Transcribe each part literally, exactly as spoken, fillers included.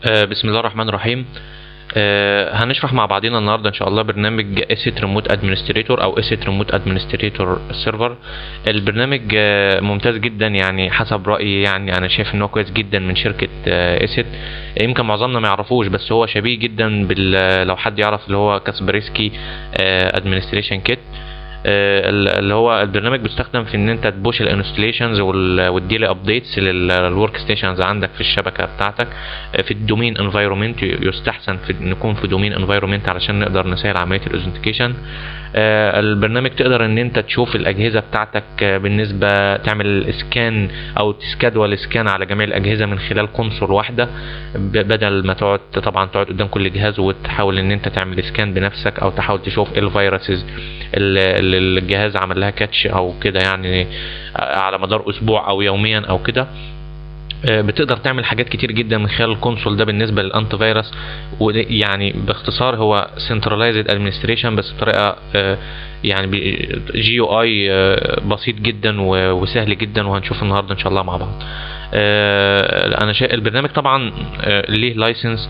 آه، بسم الله الرحمن الرحيم. آه، هنشرح مع بعضنا النهارده ان شاء الله برنامج اسيت ريموت ادمنستريتور او اسيت ريموت ادمنستريتور سيرفر. البرنامج آه، ممتاز جدا، يعني حسب رايي، يعني انا شايف ان هو كويس جدا من شركه اسيت. يمكن معظمنا ما يعرفوش، بس هو شبيه جدا بال لو حد يعرف اللي هو كاسبرسكي ادمنستريشن كيت. اللي هو البرنامج بيستخدم في ان انت تبوش الانستليشنز والديلي ابديتس للورك ستيشنز عندك في الشبكه بتاعتك في الدومين انفايرمنت. يستحسن في نكون في دومين انفايرمنت علشان نقدر نسهل عمليه الاوثنتيكيشن. البرنامج تقدر ان انت تشوف الاجهزه بتاعتك بالنسبه، تعمل اسكان او تسكادول اسكان على جميع الاجهزه من خلال كونسول واحده، بدل ما تقعد طبعا تقعد قدام كل جهاز وتحاول ان انت تعمل اسكان بنفسك، او تحاول تشوف ايه الفيروسز اللي الجهاز عمل لها كاتش او كده، يعني على مدار اسبوع او يوميا او كده. بتقدر تعمل حاجات كتير جدا من خلال الكونسول ده بالنسبه للانتي فيروس. ويعني باختصار هو سنترلايزد ادمنستريشن، بس بطريقه يعني جي يو اي بسيط جدا وسهل جدا، وهنشوف النهارده ان شاء الله مع بعض. انا شايف البرنامج طبعا ليه لايسنس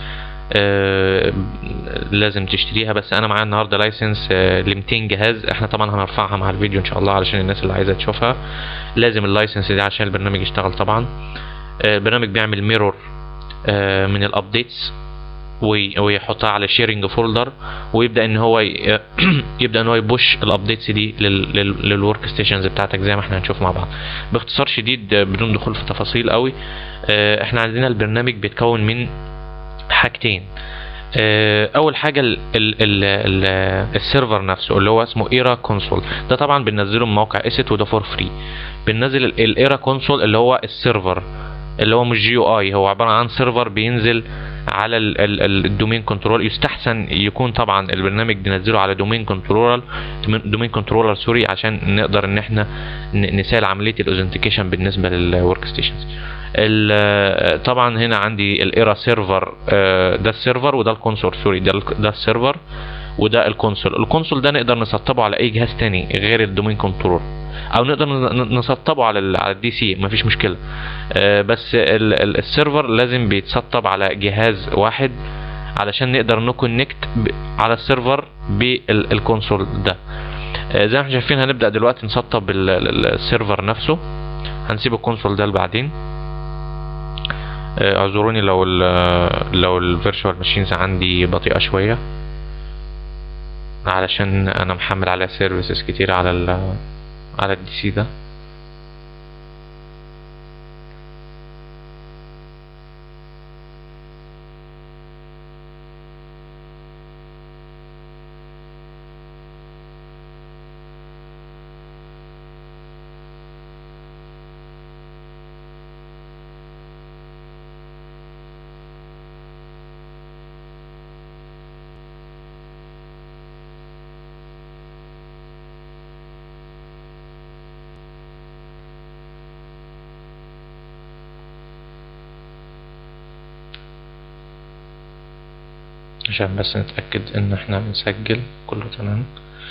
لازم تشتريها، بس انا معايا النهارده لايسنس ل مئتين جهاز. احنا طبعا هنرفعها مع الفيديو ان شاء الله علشان الناس اللي عايزه تشوفها. لازم اللايسنس دي عشان البرنامج يشتغل طبعا. البرنامج بيعمل ميرور من الابديتس ويحطها على شيرنج فولدر، ويبدا ان هو يبدا ان هو يبوش الابديتس دي للورك ستيشنز بتاعتك زي ما احنا هنشوف مع بعض. باختصار شديد بدون دخول في تفاصيل قوي، احنا عندنا البرنامج بيتكون من حاجتين. اول حاجه ال ال ال ال السيرفر نفسه اللي هو اسمه ايرا كونسول. ده طبعا بننزله من موقع اسيت وده فور فري. بننزل الايرا كونسول اللي هو السيرفر، اللي هو مش جي يو اي، هو عباره عن سيرفر بينزل على الدومين كنترول. يستحسن يكون طبعا البرنامج بننزله على دومين كنترولر دومين كنترولر سوري، عشان نقدر ان احنا نسهل عمليه الاوثنتيكيشن بالنسبه للورك ستيشنز. طبعا هنا عندي الايرا سيرفر، ده السيرفر وده الكونسول سوري، ده ده السيرفر وده الكونسول. الكونسول ده نقدر نسطبه على اي جهاز تاني غير الدومين كنترول، او نقدر نسطبه على على الدي سي، مفيش مشكله. بس السيرفر لازم بيتسطب على جهاز واحد علشان نقدر نكونكت على السيرفر بالكونسول ده. زي ما احنا شايفين هنبدا دلوقتي نسطب السيرفر نفسه. هنسيب الكونسول ده لبعدين. اعذروني لو ال لو الفيرتشوال ماشينز عندي بطيئه شويه، علشان انا محمل عليها سيرفيسز كتير على ال على الدي سي ده. عشان بس نتأكد ان احنا بنسجل كله تمام.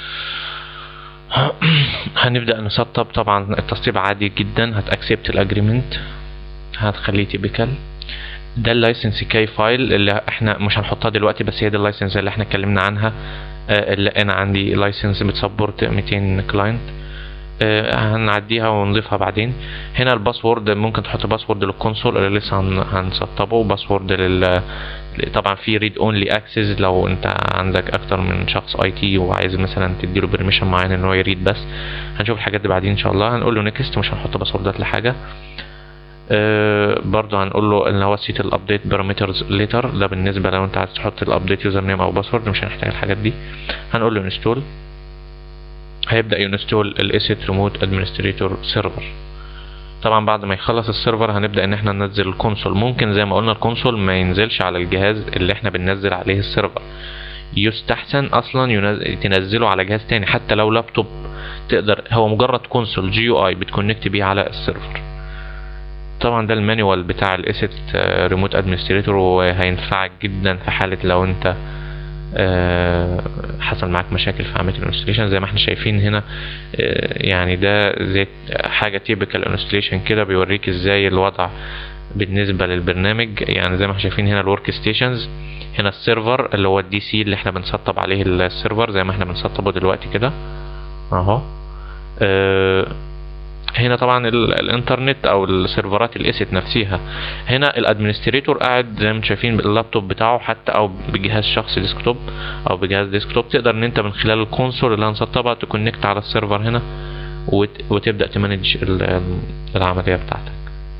هنبدأ نسطب. طبعا التسطيب عادي جدا، هتأكسبت الاجريمنت، هتخليه تيبيكال. ده اللايسنس كي فايل اللي احنا مش هنحطها دلوقتي، بس هي دي اللايسنس اللي احنا اتكلمنا عنها، اللي انا عندي لايسنس بتسبورت مئتين كلاينت. هنعديها ونضيفها بعدين. هنا الباسورد، ممكن تحط باسورد للكونسول اللي لسه هنسطبه، باسورد لل طبعا في ريد اونلي اكسس لو انت عندك اكتر من شخص اي تي وعايز مثلا تديله بيرميشن معين ان هو يريد بس. هنشوف الحاجات دي بعدين ان شاء الله. هنقول له نيكست، مش هنحط باسوردات لحاجه. أه برضه هنقول له ان هو سيت الابديت بارامترز ليتر، ده بالنسبه لو انت عايز تحط الابديت يوزر نيم او باسورد، مش هنحتاج الحاجات دي. هنقول له انستول. هيبدا ينستول الاسيت ريموت ادمنستريتور سيرفر. طبعا بعد ما يخلص السيرفر هنبدا ان احنا ننزل الكونسول. ممكن زي ما قلنا الكونسول ما ينزلش على الجهاز اللي احنا بننزل عليه السيرفر، يستحسن اصلا تنزله على جهاز تاني حتى لو لابتوب. تقدر، هو مجرد كونسول جي يو اي بتكونكت بيه على السيرفر. طبعا ده المانيوال بتاع الاسيت ريموت ادمنستريتور، وهينفعك جدا في حاله لو انت آه حصل معاك مشاكل في عمليه الانستليشن. زي ما احنا شايفين هنا، آه يعني ده زي حاجه تيبيكال انستليشن كده، بيوريك ازاي الوضع بالنسبه للبرنامج يعني زي ما احنا شايفين هنا الورك ستيشنز، هنا السيرفر اللي هو الدي سي اللي احنا بنسطب عليه السيرفر زي ما احنا بنسطبه دلوقتي كده اهو. اه هنا طبعا الانترنت او السيرفرات الاسيت نفسها. هنا الادمنستريتور قاعد زي ما انتم شايفين باللابتوب بتاعه حتى او بجهاز شخصي ديسكتوب او بجهاز ديسكتوب، تقدر ان انت من خلال الكونسول اللي هنسطبها تكونكت على السيرفر هنا وت... وتبدا تمانج العمليه بتاعتك.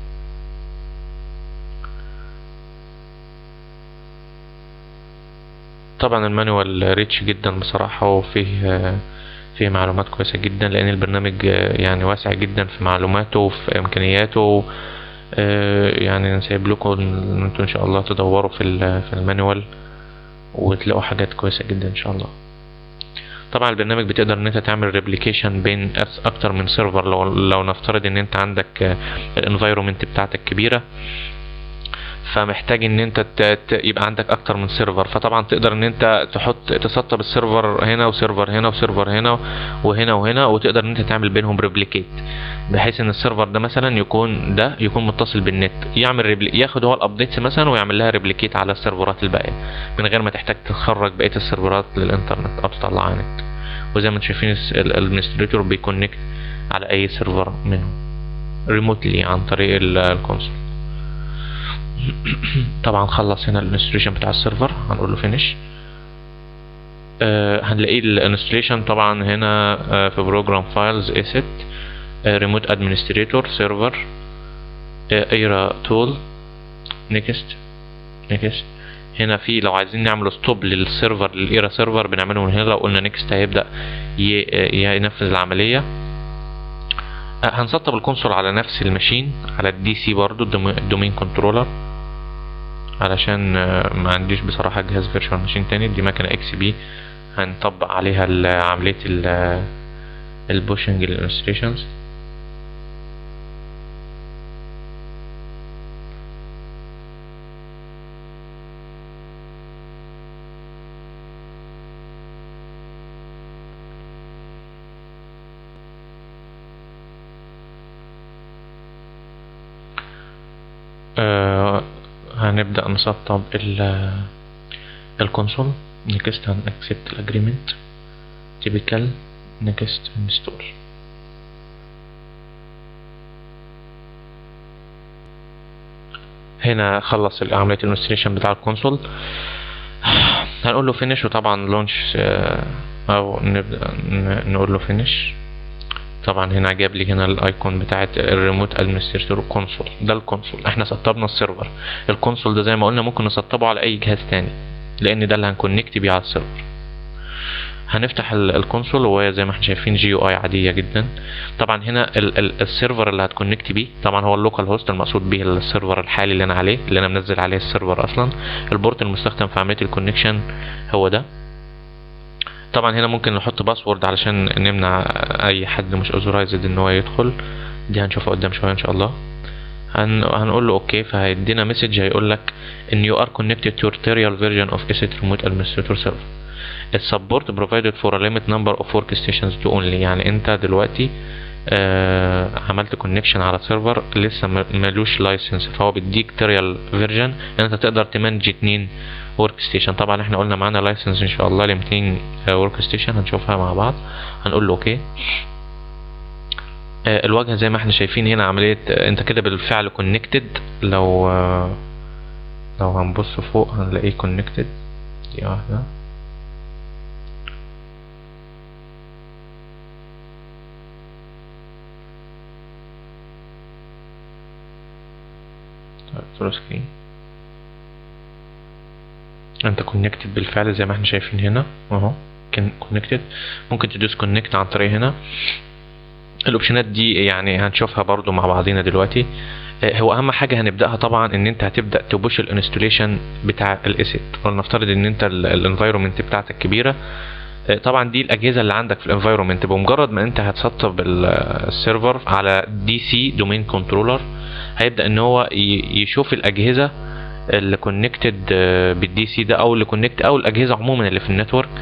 طبعا المانوال ريتش جدا بصراحه، وفيه فيه معلومات كويسه جدا لان البرنامج يعني واسع جدا في معلوماته وفي امكانياته. يعني نسيب لكم ان انتوا ان شاء الله تدوروا في في المانوال وتلاقوا حاجات كويسه جدا ان شاء الله. طبعا البرنامج بتقدر ان انت تعمل ريبليكيشن بين اكتر من سيرفر. لو لو نفترض ان انت عندك الانفايرومنت بتاعتك كبيره، فمحتاج ان انت يبقى عندك اكتر من سيرفر، فطبعا تقدر ان انت تحط تسطب السيرفر هنا وسيرفر هنا وسيرفر هنا وهنا وهنا، وتقدر ان انت تعمل بينهم ريبليكيت بحيث ان السيرفر ده مثلا يكون ده يكون متصل بالنت، يعمل ريبلي ياخد هو الابديتس مثلا ويعمل لها ريبليكيت على السيرفرات الباقيه من غير ما تحتاج تخرج بقيه السيرفرات للانترنت او تطلعها نت. وزي ما انتم شايفين الادمنستريتور بيكونكت على اي سيرفر منهم ريموتلي عن طريق الكونسول. طبعا خلص هنا الانستليشن بتاع السيرفر، هنقول له فينيش. آه هنلاقي الانستليشن طبعا هنا آه في بروجرام فايلز اسيت ريموت ادمنستريتور سيرفر ايرا تول نيكست نيكست. هنا في لو عايزين نعمل ستوب للسيرفر للايرا سيرفر بنعمله من هنا، لو قلنا نيكست هيبدا ينفذ العمليه. هنسطب الكونسول على نفس الماشين على الدي سي برضو الدومين كنترولر، علشان ما عنديش بصراحة جهاز فيرتشوال ماشين تاني. دي مكنة اكس بي هنطبق عليها عملية البوشنج للانستليشنز. آه هنبدأ نسطب الكونسول. نيكست هن accept الاجريمنت typical next install. هنا خلص عملية الانستليشن بتاع الكونسول، هنقول له finish وطبعا launch او نبدأ نقول له finish. طبعا هنا جاب لي هنا الايكون بتاعت الريموت ادمنستريتور كونسول، ده الكونسول احنا سطبنا السيرفر. الكونسول ده زي ما قلنا ممكن نسطبه على اي جهاز تاني لان ده اللي هنكونكت بيه على السيرفر. هنفتح الكونسول وهي زي ما احنا شايفين جي يو اي عاديه جدا. طبعا هنا ال ال السيرفر اللي هتكونكت بيه طبعا هو اللوكال هوست المقصود به السيرفر الحالي اللي انا عليه اللي انا منزل عليه السيرفر اصلا. البورت المستخدم في عمليه الكونكشن هو ده. طبعا هنا ممكن نحط باسورد علشان نمنع اي حد مش اوثورايزد ان هو يدخل، دي هنشوفها قدام شويه ان شاء الله. هن... هنقول له اوكي، فهيدينا مسج هيقول لك ان you are connected to tutorial version of asset remote administrator server. السبورت provided for a limit number of workstations to only. يعني انت دلوقتي آه عملت كونكشن على سيرفر لسه ملوش لايسنس، فهو بيديك تريال فيرجن ان انت تقدر تمانج اتنين ورك ستيشن. طبعا احنا قلنا معانا لايسنس ان شاء الله ل ميتين ورك ستيشن، هنشوفها مع بعض. هنقول له اوكي. آه الواجهه زي ما احنا شايفين هنا عمليه آه انت كده بالفعل كونكتد. لو آه لو هنبص فوق هنلاقيه كونكتد. دي واحده سكرين. انت كونكتد بالفعل زي ما احنا شايفين هنا اهو كونكتد. ممكن تدوس كونكت عن طريق هنا. الاوبشنات دي يعني هنشوفها برضو مع بعضينا دلوقتي. هو اهم حاجه هنبداها طبعا ان انت هتبدا تبوش الانستوليشن بتاع الاسيت. ولنفترض ان انت الانفايرومنت بتاعتك كبيره، طبعا دي الاجهزه اللي عندك في الانفايرومنت. بمجرد ما انت هتسطب السيرفر على دي سي دومين كنترولر هيبدا ان هو يشوف الاجهزه اللي كونكتد بالدي سي ده او اللي كونكت او الاجهزه عموما اللي في النتورك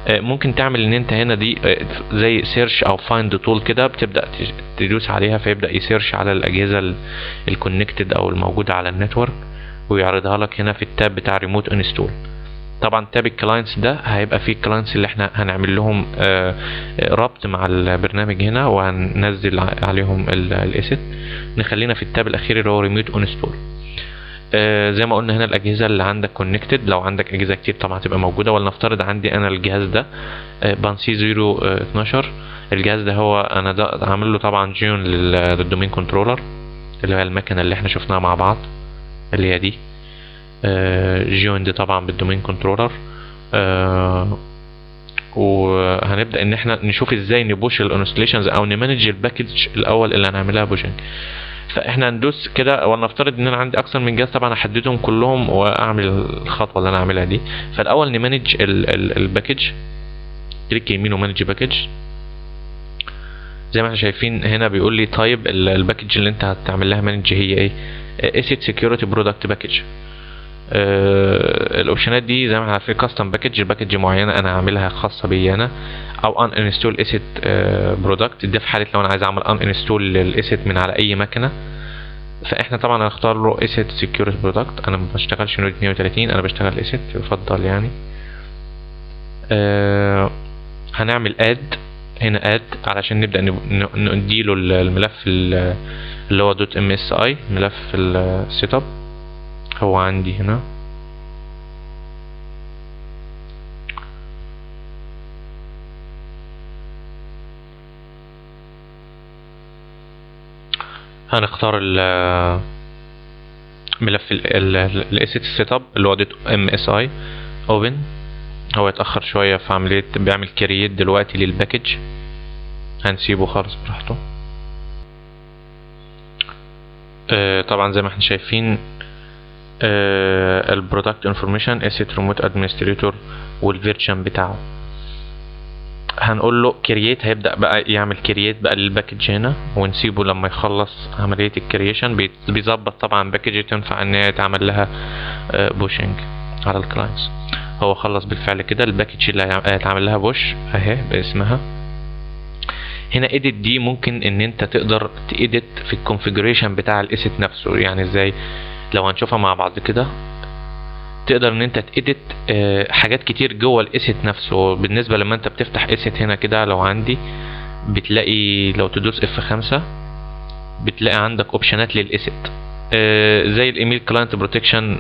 ممكن تعمل ان انت هنا دي زي سيرش او فايند تول كده، بتبدا تدوس عليها فيبدا يسيرش على الاجهزه الكونكتد او الموجوده على النتورك ويعرضها لك هنا في التاب بتاع ريموت انستول. طبعا تاب الكلاينتس ده هيبقى فيه الكلاينتس اللي احنا هنعمل لهم ربط مع البرنامج هنا وهننزل عليهم الاسيت. نخلينا في التاب الاخير اللي هو ريموت انستول. آه زي ما قلنا هنا الاجهزه اللي عندك كونكتد، لو عندك اجهزه كتير طبعا هتبقى موجوده، ولنفترض عندي انا الجهاز ده آه بانسي صفر اتناشر. الجهاز ده هو انا ده عامل له طبعا جيون للدومين كنترولر اللي هي المكنه اللي احنا شفناها مع بعض اللي هي دي آه جيون دي طبعا بالدومين كنترولر. آه وهنبدا ان احنا نشوف ازاي نبوش الانستليشنز او نمانج الباكج الاول اللي هنعملها بوشنج. فاحنا هندوس كده ولنفترض ان انا عندي اكثر من جهاز، طبعا احددهم كلهم واعمل الخطوه اللي انا اعملها دي. فالاول نمانج الباكج، كليك يمين ومانج باكج. زي ما احنا شايفين هنا بيقول لي طيب الباكج اللي انت هتعمل لها مانج هي ايه؟ اسيت سكيورتي برودكت باكج. الاوبشنات دي زي ما احنا عارفين كاستم باكج، الباكج معينه انا هعملها خاصه بي انا، او ان انستول اسيت برودكت. ده في حاله لو انا عايز اعمل ان انستول للاسيت من على اي مكنه. فاحنا طبعا هنختار له اسيت سكيورتي برودكت. انا ما بشتغلش نود اتنين وتلاتين، انا بشتغل اسيت يفضل يعني. أه هنعمل اد هنا اد علشان نبدا نديله الملف اللي هو دوت ام اس اي، ملف السيت اب هو عندي هنا. هنختار الملف الاسيت سيت اب اللي هو دوت ام اس اي اوبن. هو يتاخر شويه في عمليه، بيعمل كرييت دلوقتي للباكج، هنسيبه خالص براحته. آه طبعا زي ما احنا شايفين آه البرودكت انفورميشن اسيت ريموت ادمنستريتور والفيرجن بتاعه. هنقول له كرييت، هيبدا بقى يعمل كرييت بقى للباكج هنا، ونسيبه لما يخلص عمليه الكرييشن. بيظبط طبعا باكج تنفع ان هي يتعمل لها آه بوشنج على الكلاينتس. هو خلص بالفعل كده الباكج اللي هيتعمل لها بوش اهي باسمها. هنا edit دي ممكن ان انت تقدر تedit في الكونفيجريشن بتاع الاسيت نفسه. يعني ازاي؟ لو هنشوفها مع بعض كده، تقدر ان انت تedit اه حاجات كتير جوه الاسيت نفسه. بالنسبه لما انت بتفتح اسيت هنا كده، لو عندي بتلاقي لو تدوس اف خمسة بتلاقي عندك اوبشنات للاسيت اه زي الايميل كلاينت بروتكشن،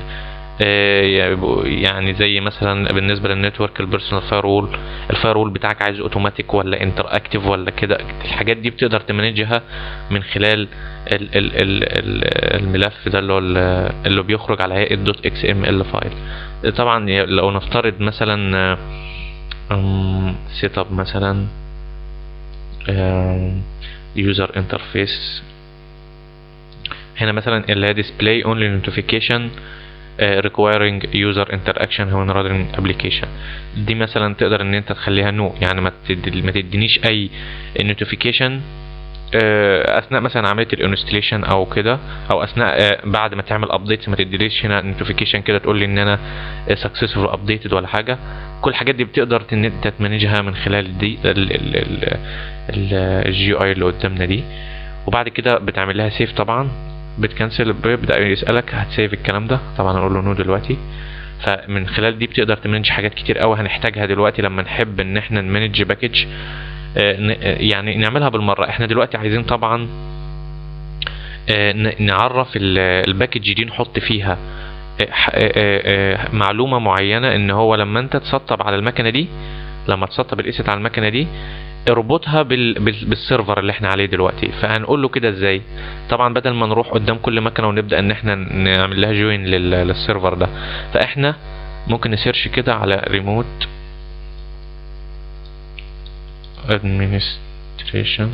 يعني زي مثلا بالنسبه للنتورك البيرسونال فايرول، الفايرول بتاعك عايز اوتوماتيك ولا انتر اكتيف ولا كده. الحاجات دي بتقدر تمانجها من خلال ال ال ال الملف ده اللي هو اللي بيخرج على هيئه دوت اكس ام ال فايل. طبعا لو نفترض مثلا سيت اب مثلا يوزر انترفيس، هنا مثلا اللي هي display only notification Uh, requiring user interaction when running application. دي مثلا تقدر ان انت تخليها نو، يعني ما ما تدينيش اي notification uh, اثناء مثلا عمليه الانستليشن او كده، او اثناء uh, بعد ما تعمل ابديت ما تديليش هنا notification كده تقول لي ان انا successful updated ولا حاجه. كل الحاجات دي بتقدر ان انت تمانجها من خلال دي الجي اي اللي قدامنا دي. وبعد كده بتعمل لها سيف، طبعا بتكنسل، بيبدأ يسألك هتسيف الكلام ده، طبعا هنقول له نو دلوقتي. فمن خلال دي بتقدر تمانج حاجات كتير قوي هنحتاجها دلوقتي لما نحب ان احنا نمانج باكج، يعني نعملها بالمره. احنا دلوقتي عايزين طبعا نعرف الباكج دي، نحط فيها معلومه معينه ان هو لما انت تسطب على المكنه دي، لما تسطب الاسيت على المكنه دي اربطها بال... بال... بالسيرفر اللي احنا عليه دلوقتي. فهنقول له كده ازاي؟ طبعا بدل ما نروح قدام كل مكنه ونبدا ان احنا نعمل لها جوين لل... للسيرفر ده، فاحنا ممكن نسيرش كده على ريموت ادمنستريشن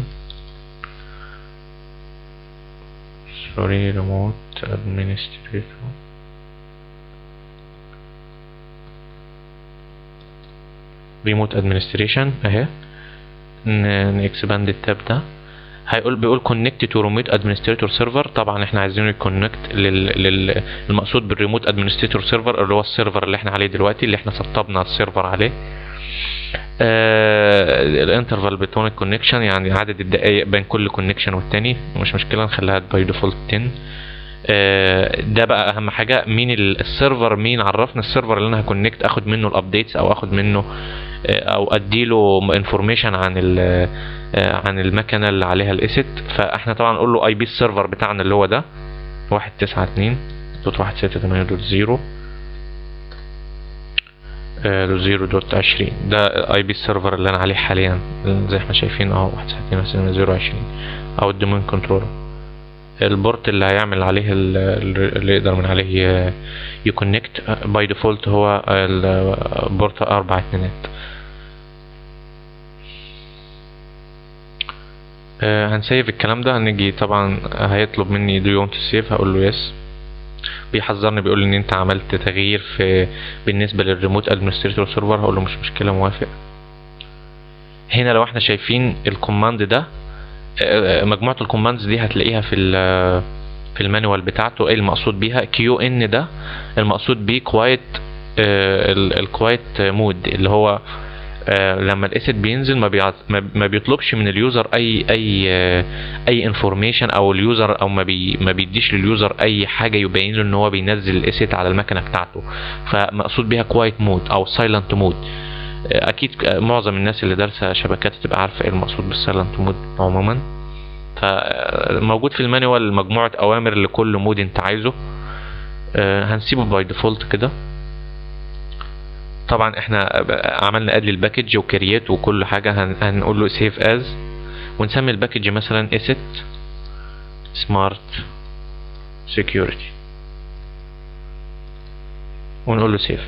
سوري ريموت ادمنستريتور ريموت ادمنستريشن اهي. نكسباند التاب ده، هيقول بيقول كونكت تو ريموت ادمنستريتور سيرفر. طبعا احنا عايزينه يكونكت للمقصود بالريموت ادمنستريتور سيرفر اللي هو السيرفر اللي احنا عليه دلوقتي، اللي احنا سطبنا السيرفر عليه. الانترفال بتون الكونكشن، يعني عدد الدقائق بين كل كونكشن والتاني، مش مشكله نخليها باي ديفولت عشرة. آه ده بقى اهم حاجه، مين السيرفر، مين عرفنا السيرفر اللي انا هكونكت اخد منه الابديتس او اخد منه او اديله انفورميشن عن عن المكنه اللي عليها الاسيت. فاحنا طبعا نقول له اي بي السيرفر بتاعنا اللي هو ده واحد تسعة اتنين دوت واحد ستة تمانية دوت زيرو دوت زيرو دوت عشرين. ده اي بي السيرفر اللي انا عليه حاليا زي ما احنا شايفين اهو واحد تسعة اتنين دوت زيرو دوت عشرين، او الدومين كنترولر. البورت اللي هيعمل عليه اللي يقدر من عليه يكونكت باي ديفولت هو البورت اربع اتنينات. آه هنسيف الكلام ده. هنيجي طبعا هيطلب مني do you want to save، هقول له yes. بيحذرني بيقول لي ان انت عملت تغيير في بالنسبه للريموت ادمنستريتور سيرفر، هقول له مش مشكله موافق. هنا لو احنا شايفين الكوماند ده، آه مجموعه الكوماندز دي هتلاقيها في في المانيوال بتاعته. ايه المقصود بيها؟ كيو ان ده المقصود بيه كوايت، الكوايت مود اللي هو آه لما الاسيت بينزل ما, بيعط... ما بيطلبش من اليوزر اي اي آه اي انفورميشن، او اليوزر او ما, بي... ما بيديش لليوزر اي حاجه يبين له ان هو بينزل الاسيت على المكنه بتاعته. فمقصود بيها كوايت مود او سايلنت مود. آه اكيد معظم الناس اللي دارسه شبكات تبقى عارفه ايه المقصود بالسايلنت مود عموما. فموجود في المانيوال مجموعه اوامر لكل مود انت عايزه. آه هنسيبه باي ديفولت كده. طبعا احنا عملنا اد للباكج وكرييت وكل حاجه. هن... هنقول له سيف از، ونسمي الباكج مثلا اسيت سمارت سيكيورتي، ونقول له سيف.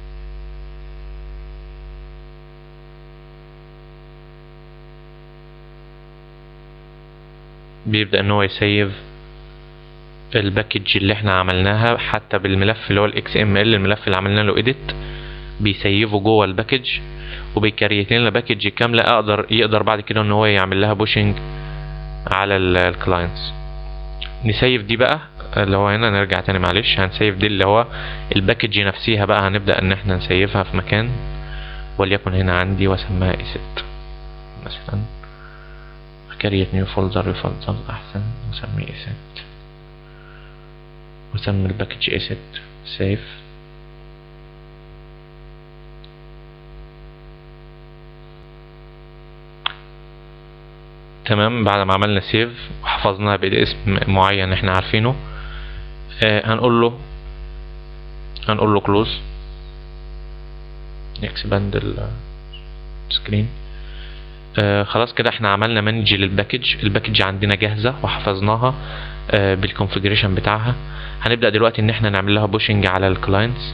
بيبدأ ان هو يسيف الباكج اللي احنا عملناها، حتى بالملف اللي هو الاكس ام ال، الملف اللي عملنا له اديت بيسيفه جوه الباكج، وبيكريت لنا باكج كامله اقدر يقدر بعد كده ان هو يعمل لها بوشنج على الكلاينتس. نسيف دي بقى اللي هو هنا، نرجع تاني معلش. هنسيف دي اللي هو الباكج نفسها بقى، هنبدا ان احنا نسيفها في مكان، وليكن هنا عندي واسميها اسيت مثلا. كريت نيو فولدر يفضل احسن، نسميه اسيت وسمي الباكج اسيت سيف. تمام. بعد ما عملنا سيف وحفظناها باسم معين احنا عارفينه، آه هنقول له هنقول له كلوز، اكسباند السكرين. آه خلاص كده احنا عملنا مانج للباكج. الباكج عندنا جاهزه وحفظناها آه بالكونفيجريشن بتاعها. هنبدا دلوقتي ان احنا نعمل لها بوشنج على الكلاينتس.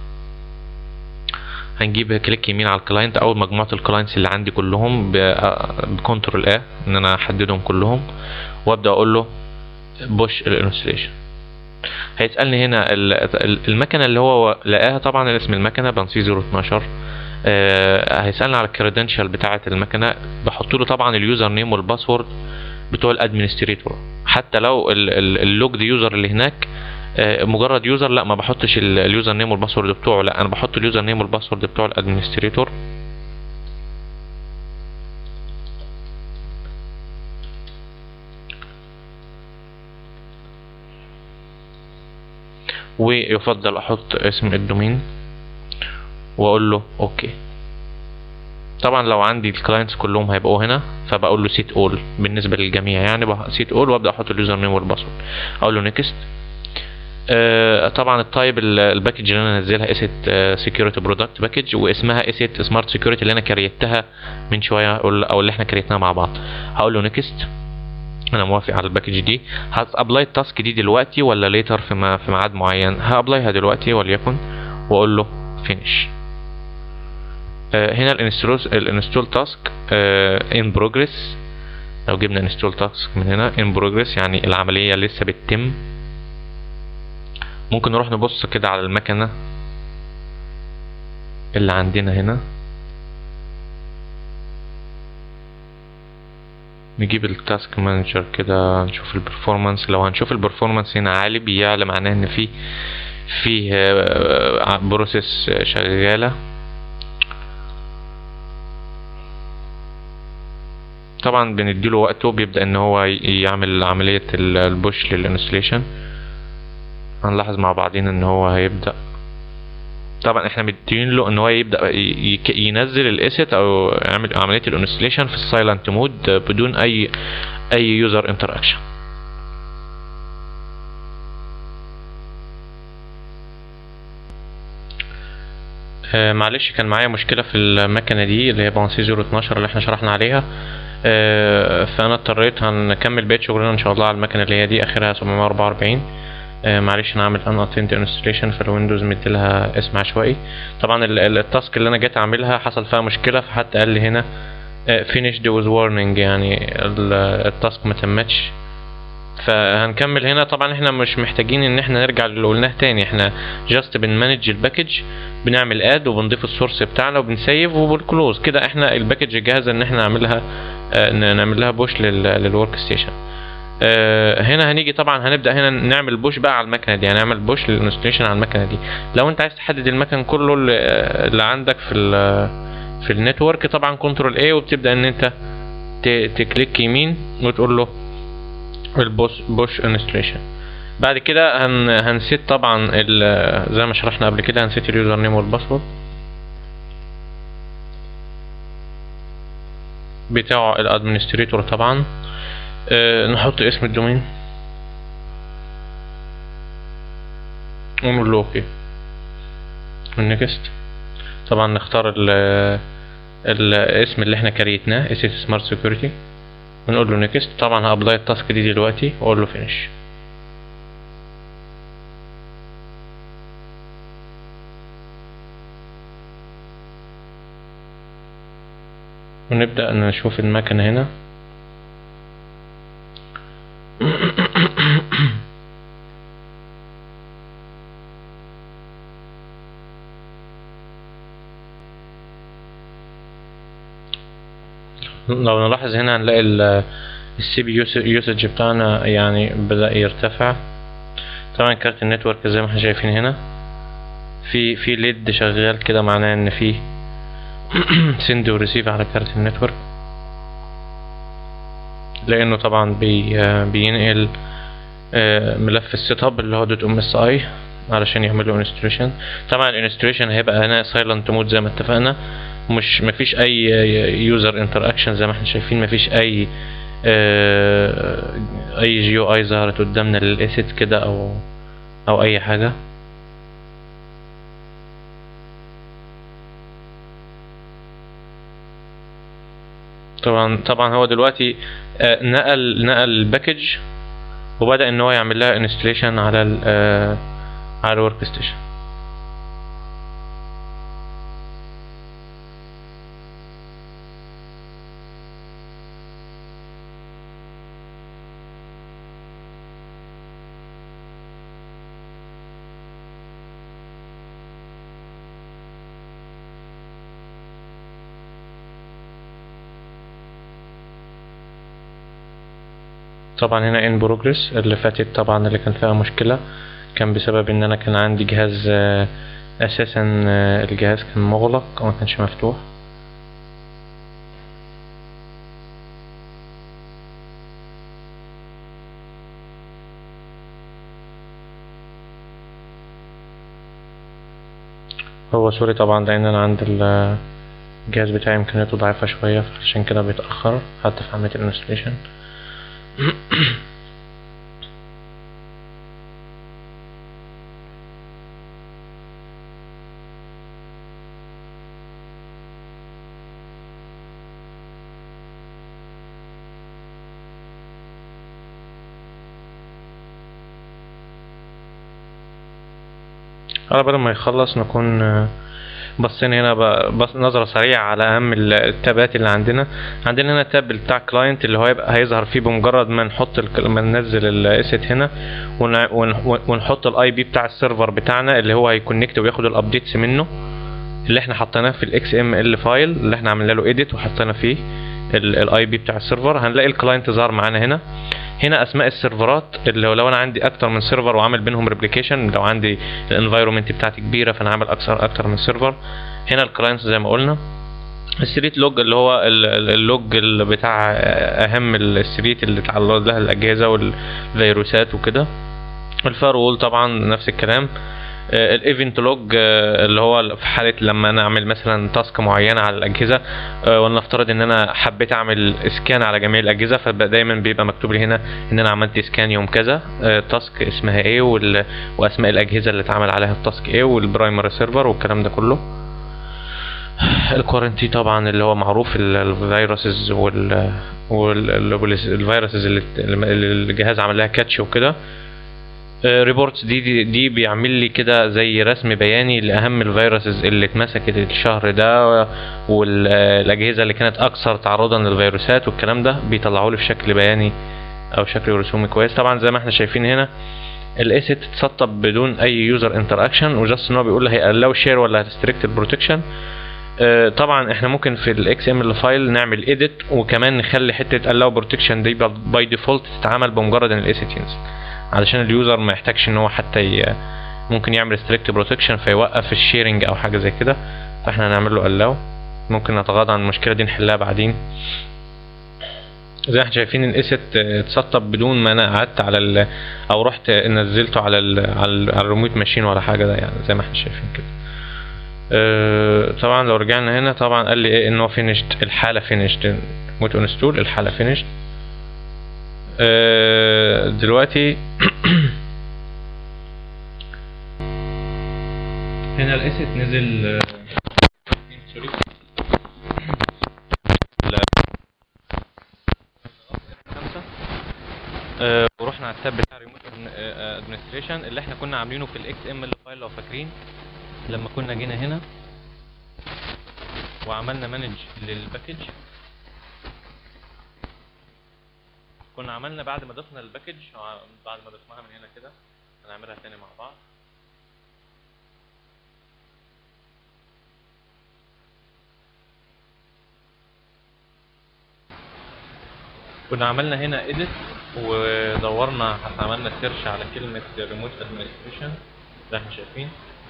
هنجيب كليك يمين على الكلاينت او مجموعه الكلاينتس اللي عندي كلهم بكنترول ا ان انا احددهم كلهم، وابدا اقول له بوش الانستليشن. هيسالني هنا المكنه اللي هو لقاها، طبعا اسم المكنه بنسي صفر اتناشر. آه هيسالني على الكريدنشال بتاعه المكنه، بحط له طبعا اليوزر نيم والباسورد بتوع الادمنستريتور. حتى لو اللوجد يوزر اللي هناك مجرد يوزر، لا ما بحطش اليوزر نيم والباسورد بتوعه، لا انا بحط اليوزر نيم والباسورد بتوع الادمنستريتور. ويفضل احط اسم الدومين واقول له اوكي. طبعا لو عندي الكلاينتس كلهم هيبقوا هنا، فبقول له سيت اول بالنسبه للجميع، يعني سيت اول وابدا احط اليوزر نيم والباسورد. اقول له نيكست. آه طبعا التايب الباكج اللي انا انزلها اسيت سكيورتي برودكت باكج، واسمها اسيت سمارت سكيورتي اللي انا كريتها من شويه او اللي احنا كريتناها مع بعض. هقول له نيكست، انا موافق على الباكج دي. هابلاي التاسك دي دلوقتي ولا ليتر في في ميعاد معين؟ هابلايها دلوقتي وليكن، واقول له فينيش. آه هنا الانستول الانستول تاسك ان بروجريس. لو جبنا انستول تاسك من هنا ان بروجريس يعني العمليه لسه بتتم. ممكن نروح نبص كده على المكنه اللي عندنا هنا، نجيب التاسك مانجر كده نشوف البرفورمانس. لو هنشوف البرفورمانس هنا عالي، بيعلى معناه ان في في بروسيس شغاله. طبعا بنديله وقته، بيبدأ ان هو يعمل عملية البوش للانستليشن. هنلاحظ مع بعضين ان هو هيبدأ. طبعا احنا مدين له ان هو يبدأ ينزل الاسيت او يعمل عملية الانستليشن في السايلنت مود بدون اي اي يوزر انتراكشن. آه معلش كان معايا مشكلة في المكنة دي اللي هي بونسي صفر اتناشر اللي احنا شرحنا عليها. آه فانا اضطريت هنكمل بقية شغلنا ان شاء الله على المكنة اللي هي دي اخرها سبعمية واربعة واربعين. آه معلش انا عامل ان اتنت انستليشن في الويندوز مديلها اسم عشوائي. طبعا التاسك اللي انا جيت اعملها حصل فيها مشكلة، فحتى قال لي هنا finished with warning، يعني التاسك ما تمتش. فهنكمل هنا. طبعا احنا مش محتاجين ان احنا نرجع للي قلناه تاني، احنا جاست بنمانج الباكج، بنعمل اد وبنضيف السورس بتاعنا وبنسيف وبنكلوز كده. احنا الباكج جاهزه ان احنا نعملها اه نعمل لها بوش للورك ستيشن. اه هنا هنيجي طبعا هنبدا هنا نعمل بوش بقى على المكنه دي، هنعمل بوش للانستليشن على المكنه دي. لو انت عايز تحدد المكن كله اللي عندك في في النتورك، طبعا كنترول اي وبتبدا ان انت تكليك يمين وتقول له البوش بوش انستليشن. بعد كده هن هنسيت طبعا زي ما شرحنا قبل كده، هنسيت اليوزر نيم والباسورد بتاعه الادمنستريتور طبعا. أه نحط اسم الدومين ونقول له اوكي ونكست. طبعا نختار ال الاسم اللي احنا كريتناه اسيت سمارت سيكيورتي ونقول له نيكست. طبعا هابلاي التاسك دي دلوقتي واقول له فينيش. ونبدأ ان نشوف المكنة هنا. لو نلاحظ هنا هنلاقي السي بي يوسج بتاعنا يعني بدأ يرتفع. طبعا كارت النتورك زي ما احنا شايفين هنا في في ليد شغال كده، معناه ان في سند وريسيف على كارت النتورك، لانه طبعا بي بينقل ملف السيت اب اللي هو دوت ام اس اي علشان يعمل له انستليشن. طبعا الانستليشن هيبقى هنا سايلنت مود زي ما اتفقنا، مش مفيش اي يوزر انتراكشن زي ما احنا شايفين، مفيش اي اي جي او اي ظهرت قدامنا للاسيت كده او او اي حاجه. طبعا طبعا هو دلوقتي نقل نقل الباكج وبدأ ان هو يعمل لها انستليشن على ال على الورك ستيشن. طبعا هنا ان بروجرس. اللي فاتت طبعا اللي كان فيها مشكلة كان بسبب ان انا كان عندي جهاز اساسا الجهاز كان مغلق وما كانش مفتوح. هو سوري طبعا لان انا عند الجهاز بتاعي امكانياته ضعيفة شوية، عشان كده بيتأخر حتى في عملية الانستليشن. على بال ما يخلص نكون بصينا هنا بس نظرة سريعة على أهم التابات اللي عندنا. عندنا هنا التاب بتاع كلاينت اللي هو هيبقى هيظهر فيه بمجرد ما نحط ما ننزل الاسيت هنا، ونحط الاي بي بتاع السيرفر بتاعنا اللي هو هيكونكت وياخد الابديتس منه اللي احنا حطيناه في الاكس ام ال فايل اللي احنا عملنا له اديت وحطينا فيه الاي بي بتاع السيرفر. هنلاقي الكلاينت ظهر معانا هنا. هنا اسماء السيرفرات اللي لو انا عندي اكتر من سيرفر وعامل بينهم ريبليكيشن، لو عندي الانفايرمنت بتاعتي كبيره فانا عامل اكثر اكتر من سيرفر. هنا الكلاينتس زي ما قلنا. السريت لوج اللي هو ال- ال- اللوج اللي بتاع اهم السريت اللي تعرض لها الاجهزه والفيروسات وكده. الفاير وول طبعا نفس الكلام. الايفنت لوج اللي هو في حاله لما انا اعمل مثلا تاسك معينه على الاجهزه، آه، ولنفترض ان انا حبيت اعمل اسكان على جميع الاجهزه، فدايما بيبقى مكتوب لي هنا ان انا عملت اسكان يوم كذا، آه، تاسك اسمها ايه وال- واسماء الاجهزه اللي اتعمل عليها التاسك ايه والبرايمري سيرفر والكلام ده كله. الكورنتي طبعا اللي هو معروف ال- الفيروسز وال والفيروسز اللي اللي الجهاز عمل لها كاتش وكده. ريبورتس دي, دي دي بيعمل لي كده زي رسم بياني لاهم الفيروسز اللي اتمسكت الشهر ده، والاجهزه اللي كانت اكثر تعرضا للفيروسات والكلام ده بيطلعوا لي في شكل بياني او شكل رسومي كويس. طبعا زي ما احنا شايفين هنا الاسيت اتسطب بدون اي يوزر انتراكشن، وجاست ان هو بيقول هي allow شير ولا هتستريكت البروتكشن. آه، طبعا احنا ممكن في الاكس ام ال فايل نعمل اديت، وكمان نخلي حته allow بروتكشن دي باي ديفولت تتعمل بمجرد ان الاسيت ينزل، علشان اليوزر ما يحتاجش ان هو حتى ي... ممكن يعمل ستريكت بروتكشن فيوقف الشيرنج او حاجه زي كده. فاحنا هنعمل له allow. ممكن نتغاضى عن المشكله دي نحلها بعدين. زي ما احنا شايفين الاسيت اتسطب بدون ما انا قعدت على ال... او رحت نزلته على ال... على, ال... على الريموت ماشين ولا حاجه، ده يعني زي ما احنا شايفين كده. أه طبعا لو رجعنا هنا طبعا قال لي ايه ان هو فينيشد، الحاله فينيشد موت انستول، الحاله فينيشد. أه دلوقتي هنا الاسيت نزل آه، سوري أه ورحنا على التاب بتاع ريموت ادمنستريشن اللي احنا كنا عاملينه في الاكس ام ال فايل لو فاكرين، لما كنا جينا هنا وعملنا مانج للباكج. كنا عملنا بعد ما ضفنا الباكج، بعد ما ضفناها من هنا كده هنعملها تاني مع بعض. كنا عملنا هنا edit ودورنا، عملنا سيرش على كلمة remote administration زي احنا شايفين.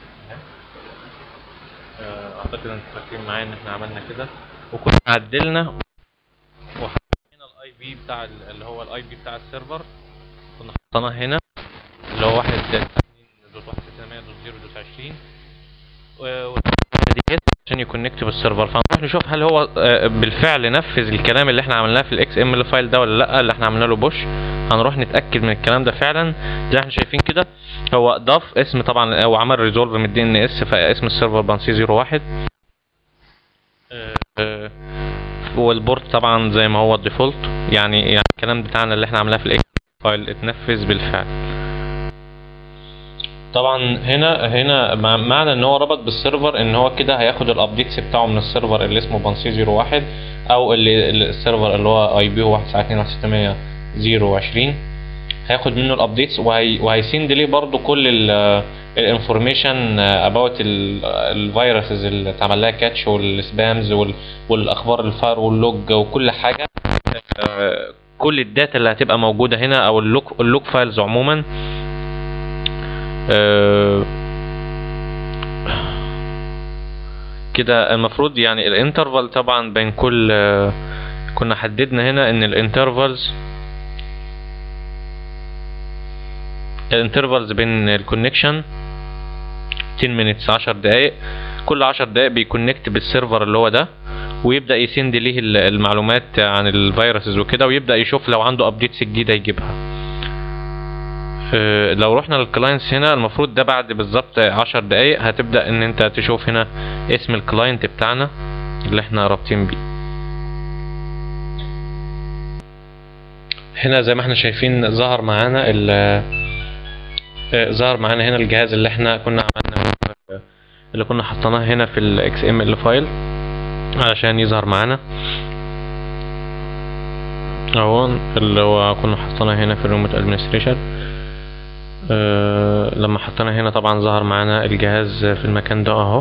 اعتقد انتوا فاكرين معايا ان احنا عملنا كده، وكنا عدلنا وحطينا الاي بي بتاع اللي هو الاي بي بتاع السيرفر، كنا حطيناه هنا اللي هو واحد اتنين دوت واحد ستمية دوت زيرو دوت عشرين عشان يكونكت بالسيرفر. فنروح نشوف هل هو بالفعل نفذ الكلام اللي احنا عملناه في الاكس ام ال فايل ده ولا لا، اللي احنا عملنا له بوش. هنروح نتاكد من الكلام ده فعلا. زي ما احنا شايفين كده هو ضاف اسم طبعا او عمل ريزولف من الدي ان اس، فاسم السيرفر بانسي صفر واحد، والبورت طبعا زي ما هو الديفولت. يعني يعني الكلام بتاعنا اللي احنا عملناه في الاكس فايل اتنفذ بالفعل. طبعا هنا هنا معنى ان هو ربط بالسيرفر ان هو كده هياخد الابديتس بتاعه من السيرفر اللي اسمه بانسي صفر واحد، او اللي السيرفر اللي هو اي بي هو واحد تسعة اتنين واحد ستمية دوت زيرو عشرين، هياخد منه الابديتس وهي وهيسند ليه برضو كل الانفورميشن اباوت الفيروسز اللي اتعمل لها كاتش والسبامز والاخبار الفاير واللوج وكل حاجه. كل الداتا اللي هتبقى موجوده هنا او اللوج اللوج فايلز عموما. أه كده المفروض يعني الانترفال طبعا بين كل أه كنا حددنا هنا ان الانترفالز الانترفالز بين الكونكشن عشرة مينتس عشر دقايق، كل عشر دقايق بيكونكت بالسيرفر اللي هو ده ويبدا يسند ليه المعلومات عن الفيروسز وكده، ويبدا يشوف لو عنده ابديتس جديده يجيبها. لو رحنا للكلاينتس هنا المفروض ده بعد بالظبط عشر دقايق هتبدأ ان انت تشوف هنا اسم الكلاينت بتاعنا اللي احنا رابطين بيه. هنا زي ما احنا شايفين ظهر معانا ال ظهر معانا هنا الجهاز اللي احنا كنا عملنا اللي كنا حطيناه هنا في الاكس ام ال فايل علشان يظهر معانا اهو، اللي هو كنا حطيناه هنا في الريموت ادمنستريشن. أه لما حطينا هنا طبعا ظهر معانا الجهاز في المكان ده اهو.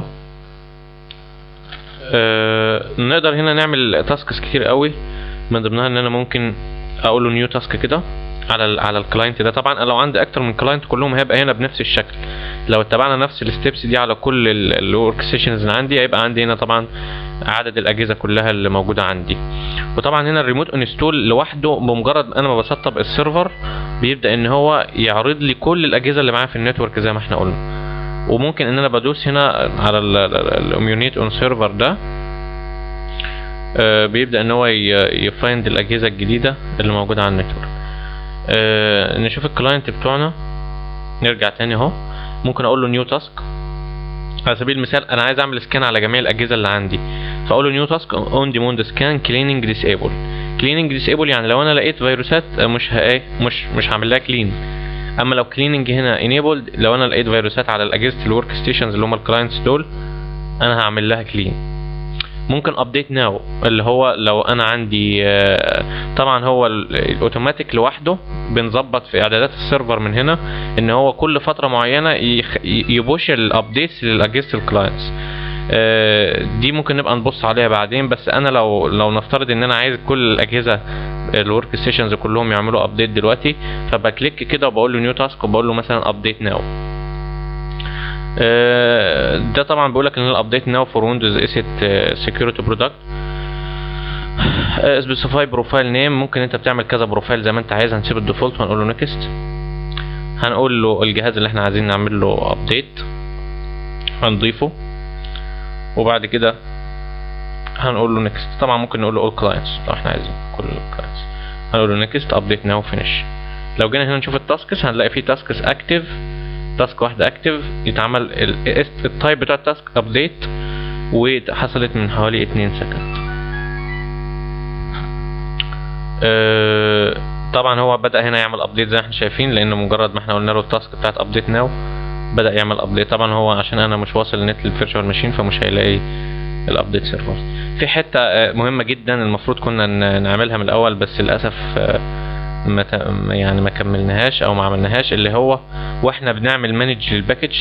أه نقدر هنا نعمل تاسكس كتير قوي، من ضمنها ان انا ممكن اقول له نيو تاسك كده على ال على الكلاينت ده. طبعا لو عندي اكتر من كلاينت كلهم هيبقى هنا بنفس الشكل. لو اتبعنا نفس الستبس دي على كل الورك سيشنز اللي عندي هيبقى عندي هنا طبعا عدد الاجهزه كلها اللي موجوده عندي. وطبعا هنا الريموت انستول لوحده بمجرد انا ما بسطب السيرفر بيبدا ان هو يعرض لي كل الاجهزه اللي معايا في النتورك زي ما احنا قلنا. وممكن ان انا بدوس هنا على الاميونيت اون سيرفر ده، آه بيبدا ان هو يفايند الاجهزه الجديده اللي موجوده على النتورك. آه نشوف الكلاينت بتوعنا، نرجع تاني اهو. ممكن اقول له نيو تاسك. على سبيل المثال انا عايز اعمل سكان على جميع الاجهزه اللي عندي، فاقول له نيو تاسك اون ديموند سكان كليننج ديسيبل. كليننج ديسيبل يعني لو انا لقيت فيروسات مش ها مش مش هعمل لها كلين. اما لو كليننج هنا انيبلد، لو انا لقيت فيروسات على الاجهزه الورك ستيشنز اللي هم الكلاينتس دول انا هعمل لها كلين. ممكن ابديت ناو اللي هو لو انا عندي طبعا هو الاوتوماتيك لوحده بنظبط في اعدادات السيرفر من هنا ان هو كل فتره معينه يبوش الابديتس للاجهزه الكلاينتس. دي ممكن نبقى نبص عليها بعدين، بس انا لو لو نفترض ان انا عايز كل الاجهزه الورك ستيشنز كلهم يعملوا ابديت دلوقتي، فبكليك كده وبقول له نيو تاسك وبقول له مثلا ابديت ناو. ده طبعا بيقول لك ان الابديت ناو فور ويندوز اسيت سكيورتي برودكت سبيسيفاي بروفايل نيم. ممكن انت بتعمل كذا بروفايل زي ما انت عايز. هنسيب الديفولت وهنقول له نيكست. هنقول له الجهاز اللي احنا عايزين نعمل له ابديت هنضيفه، وبعد كده هنقول له نيكست. طبعا ممكن نقول له اول كلاينتس لو احنا عايزين كل الكلاينتس. هنقول له نيكست ابديت ناو فينيش. لو جينا هنا نشوف التاسكس هنلاقي فيه تاسكس اكتيف، تاسك واحده اكتيف يتعمل التايب بتاع التاسك ابديت، وحصلت من حوالي اتنين سكند. أه طبعا هو بدأ هنا يعمل ابديت زي ما احنا شايفين، لانه مجرد ما احنا قلنا له التاسك بتاعت ابديت ناو بدأ يعمل ابديت. طبعا هو عشان انا مش واصل النت للفيرتشوال ماشين فمش هيلاقي الابديت سيرفر. في حته مهمه جدا المفروض كنا نعملها من الاول بس للاسف ما يعني ما كملناهاش او ما عملناهاش، اللي هو واحنا بنعمل مانج للباكج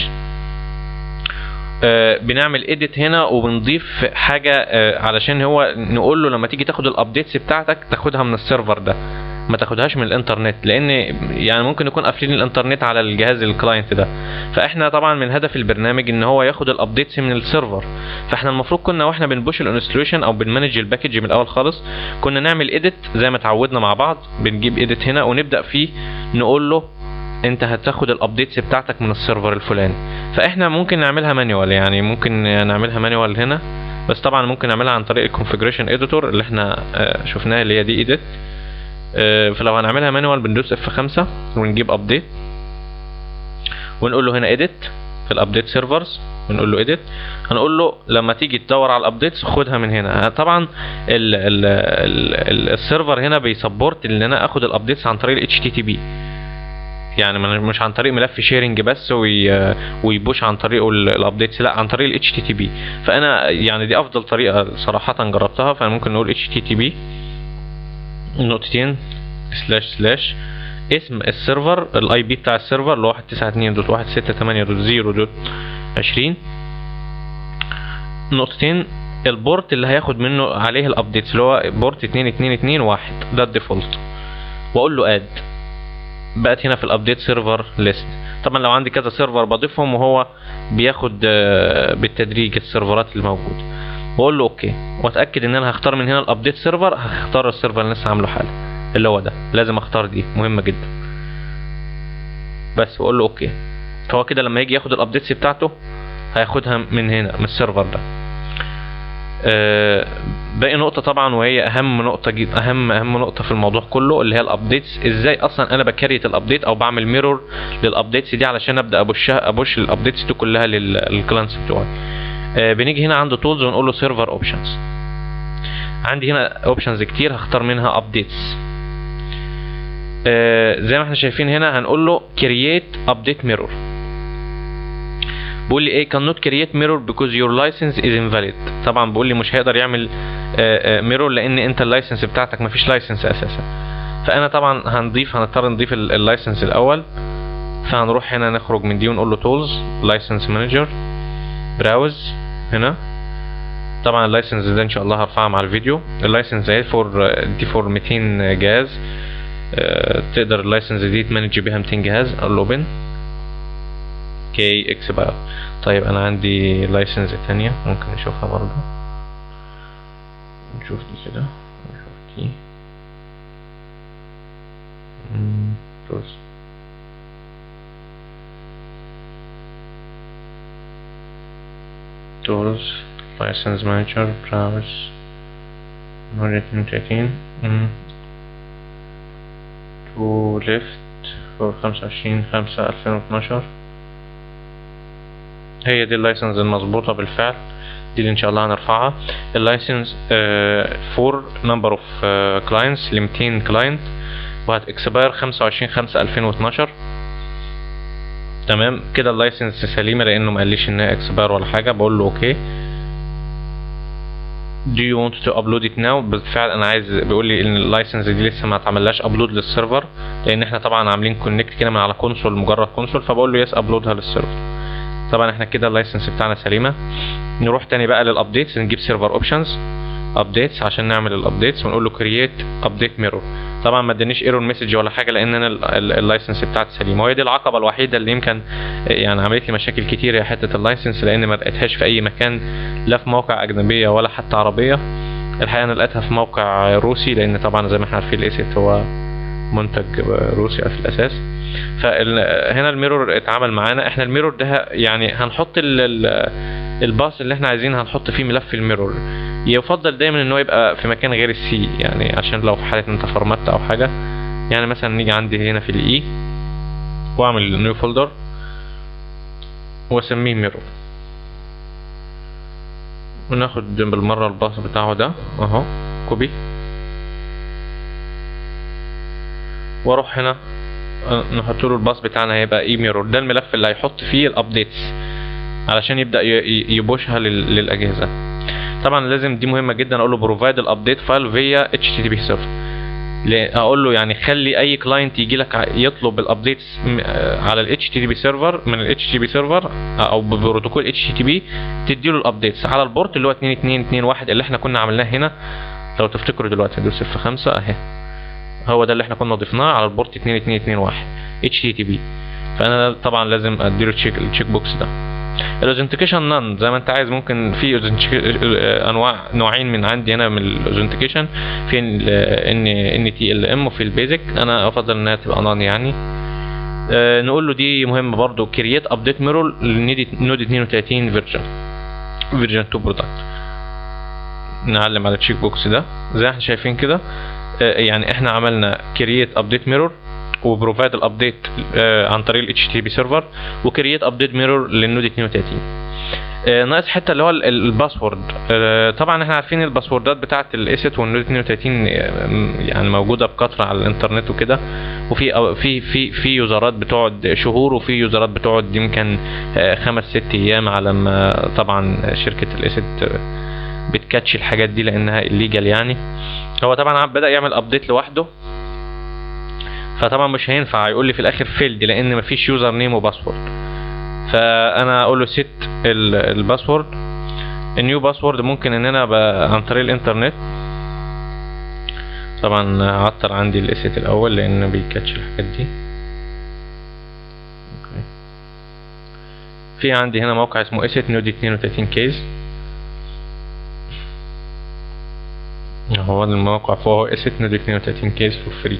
آه بنعمل اديت هنا وبنضيف حاجه آه علشان هو نقول له لما تيجي تاخد الابديتس بتاعتك تاخدها من السيرفر ده، ما تاخدهاش من الانترنت، لان يعني ممكن يكون قافلين الانترنت على الجهاز الكلاينت ده. فاحنا طبعا من هدف البرنامج ان هو ياخد الابديتس من السيرفر، فاحنا المفروض كنا واحنا بنبوش الانستليشن او بنمانج الباكج من الاول خالص كنا نعمل اديت زي ما اتعودنا مع بعض. بنجيب اديت هنا ونبدا فيه نقول له انت هتاخد الابديتس بتاعتك من السيرفر الفلاني. فاحنا ممكن نعملها مانيوال، يعني ممكن نعملها مانيوال هنا، بس طبعا ممكن نعملها عن طريق الكونفيجريشن اديتور اللي احنا شفناها اللي هي دي اديت. فلو هنعملها مانيوال بندوس اف خمسة ونجيب ابديت ونقول له هنا اديت في الابديت سيرفرز، ونقول له اديت. هنقول له لما تيجي تدور على الابديتس خدها من هنا. طبعا ال ال ال السيرفر هنا بيسبورت ان انا اخد الابديتس عن طريق الاتش تي تي بي، يعني مش عن طريق ملف شيرنج بس ويبوش عن طريقه الابديتس، لا عن طريق الاتش تي تي بي. فانا يعني دي افضل طريقه صراحه جربتها، فممكن نقول اتش تي تي بي نقطتين سلاش سلاش اسم السيرفر الاي بي بتاع السيرفر اللي هو واحد تسعة اتنين دوت واحد ستة تمانية دوت زيرو دوت عشرين نقطتين البورت اللي هياخد منه عليه الابديتس اللي هو بورت اتنين اتنين اتنين واحد ده الديفولت، واقول له اد. بقت هنا في الابديت سيرفر ليست. طبعا لو عندي كذا سيرفر بضيفهم وهو بياخد بالتدريج السيرفرات اللي موجوده، واقول له اوكي واتاكد ان انا هختار من هنا الابديت سيرفر. هختار السيرفر اللي لسه عامله حالا اللي هو ده، لازم اختار دي مهمه جدا بس، واقول له اوكي. فهو كده لما يجي ياخد الابديتس بتاعته هياخدها من هنا من السيرفر ده. أه باقي نقطه طبعا وهي اهم نقطه جدا، اهم اهم نقطه في الموضوع كله اللي هي الابديتس. ازاي اصلا انا بكريت الابديت او بعمل ميرور للابديتس دي علشان ابدا ابوشها ابوش الابديتس دي كلها للكلاينتس بتوعي. أه بنيجي هنا عند تولز ونقول له سيرفر اوبشنز. عندي هنا اوبشنز كتير هختار منها ابديتس. أه زي ما احنا شايفين هنا هنقول له كرييت ابديت ميرور. بيقول لي ايه cannot create mirror because your license is invalid. طبعا بيقول لي مش هيقدر يعمل ميرور لان انت اللايسنس بتاعتك مفيش لايسنس اساسا. فانا طبعا هنضيف هنضطر نضيف اللايسنس الاول. فهنروح هنا نخرج من دي ونقول له تولز لايسنس مانجر براوز هنا. طبعا اللايسنس ده ان شاء الله هرفعها مع الفيديو. اللايسنس ده فور دي فور ميتين جهاز، تقدر اللايسنس دي تمانج بيها ميتين جهاز. اقول له اوبن كي اكس بقى. طيب انا عندي لايسنس تانية ممكن نشوفها برضه. نشوف دي كده، نشوف دي تولز تولز لايسنس مانجر براوز نود اتنين وتلاتين تو ليفت فور خمسة وعشرين خمسة ألفين واتناشر. هي دي اللايسنس المظبوطة بالفعل، دي اللي ان شاء الله هنرفعها. اللايسنس فور نمبر اوف كلاينتس ل ميتين كلاينت، وهت اكسباير خمسة وعشرين خمسة ألفين واتناشر. تمام كده اللايسنس سليمة لانه ما قاليش انها اكسباير ولا حاجة. بقول له اوكي. Do you want to upload it now؟ بالفعل انا عايز، بيقول لي ان اللايسنس دي لسه ما اتعملهاش ابلود للسيرفر، لان احنا طبعا عاملين كونكت كده من على كونسول، مجرد كونسول، فبقول له يس ابلودها للسيرفر. طبعا احنا كده اللايسنس بتاعنا سليمه. نروح تاني بقى للابديتس، نجيب سيرفر اوبشنز ابديتس عشان نعمل الابديتس، ونقول له كرييت ابديت ميرور. طبعا ما ادانيش ايرور مسج ولا حاجه لان انا اللايسنس بتاعتي سليمه، وهي دي العقبه الوحيده اللي يمكن يعني عملت لي مشاكل كتير، هي حته اللايسنس، لان ما لقيتهاش في اي مكان، لا في موقع اجنبيه ولا حتى عربيه. الحقيقه انا لقيتها في موقع روسي، لان طبعا زي ما احنا عارفين الايسيت هو منتج روسي في الاساس. فهنا الميرور اتعمل معانا. احنا الميرور ده يعني هنحط الباص اللي احنا عايزين، هنحط فيه ملف الميرور. يفضل دايما ان هو يبقى في مكان غير السي، يعني عشان لو في حاله انت فرمت او حاجه. يعني مثلا نيجي عندي هنا في الاي واعمل نيو فولدر واسميه ميرور، وناخد بالمره الباص بتاعه ده اهو كوبي، واروح هنا نحط له الباص بتاعنا هيبقى اي ميرور. ده الملف اللي هيحط فيه الابديتس علشان يبدا يبوشها للاجهزه. طبعا لازم دي مهمه جدا، اقول له بروفايد الابديت فايل فيا اتش تي تي بي سيرفر. اقول له يعني خلي اي كلاينت يجي لك يطلب الابديتس على الاتش تي تي بي سيرفر، من الاتش تي تي بي سيرفر او ببروتوكول اتش تي تي بي، تديله الابديتس على البورت اللي هو اتنين اتنين اتنين واحد اللي احنا كنا عملناه هنا. لو تفتكروا دلوقتي ندوس اف خمسة اهي، هو ده اللي احنا كنا ضفناه على البورت اتنين اتنين اتنين واحد اتش تي تي بي. فانا طبعا لازم اديله تشيك التشيك بوكس ده. الاوثنتيكيشن نان زي ما انت عايز، ممكن في انواع نوعين من عندي هنا من الاوثنتيكيشن، في ان ان تي ال ام وفي البيزك. انا افضل انها تبقى نان يعني. اه نقول له دي مهمه برضو، كرييت ابديت ميرور لنود اتنين وتلاتين فيرجن فيرجن اتنين برودكت. نعلم على التشيك بوكس ده زي ما احنا شايفين كده. اه يعني احنا عملنا كرييت ابديت ميرور وبروفايد الابديت آه عن طريق الاتش تي بي سيرفر، وكرييت ابديت ميرور للنود اتنين وتلاتين. آه ناقص حته اللي هو الباسورد. آه طبعا احنا عارفين الباسوردات بتاعه الايسيت والنود اتنين وتلاتين يعني موجوده بكثره على الانترنت وكده، وفي في في في يوزرات بتقعد شهور، وفي يوزرات بتقعد يمكن آه خمس ست ايام على ما طبعا شركه الايسيت بتكاتش الحاجات دي لانها الليجال يعني. هو طبعا بدا يعمل ابديت لوحده، فطبعا مش هينفع يقول لي في الاخر فيلد لان مفيش يوزر نيم وباسورد. فانا اقول له سيت الباسورد. النيو باسورد ممكن ان انا عن طريق الانترنت. طبعا عطل عندي الايسيت الاول لان بيكاتش الحاجات دي. اوكي، في عندي هنا موقع اسمه ايسيت نود اتنين وتلاتين كيز، هو الموقع فوق ايسيت نود اتنين وتلاتين كيز فور فري.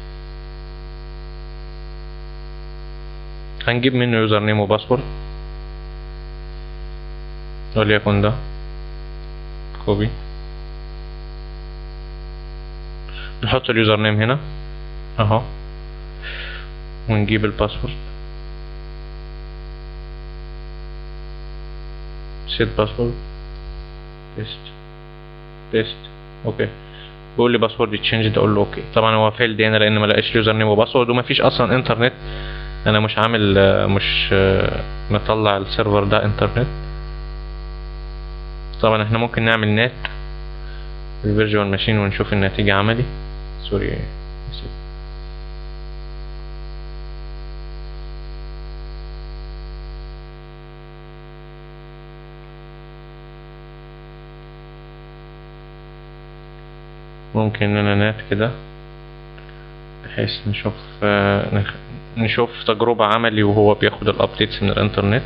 هنجيب منه يوزر نيم وباسورد وليكن ده كوبي، نحط اليوزر نيم هنا اهو، ونجيب الباسورد سيت باسورد بيست بيست. اوكي، بيقول لي باسورد تشينج، اقول له اوكي. طبعا هو فيلد هنا لان ما لقاش يوزر نيم وباسورد، وما فيش اصلا انترنت، انا مش عامل مش مطلع السيرفر ده انترنت. طبعا احنا ممكن نعمل نت الفيرجوال ماشين ونشوف النتيجة عملي. سوري، ممكن ان انا نت كده بحيث نشوف نشوف تجربة عملي وهو بياخد الابديتس من الانترنت.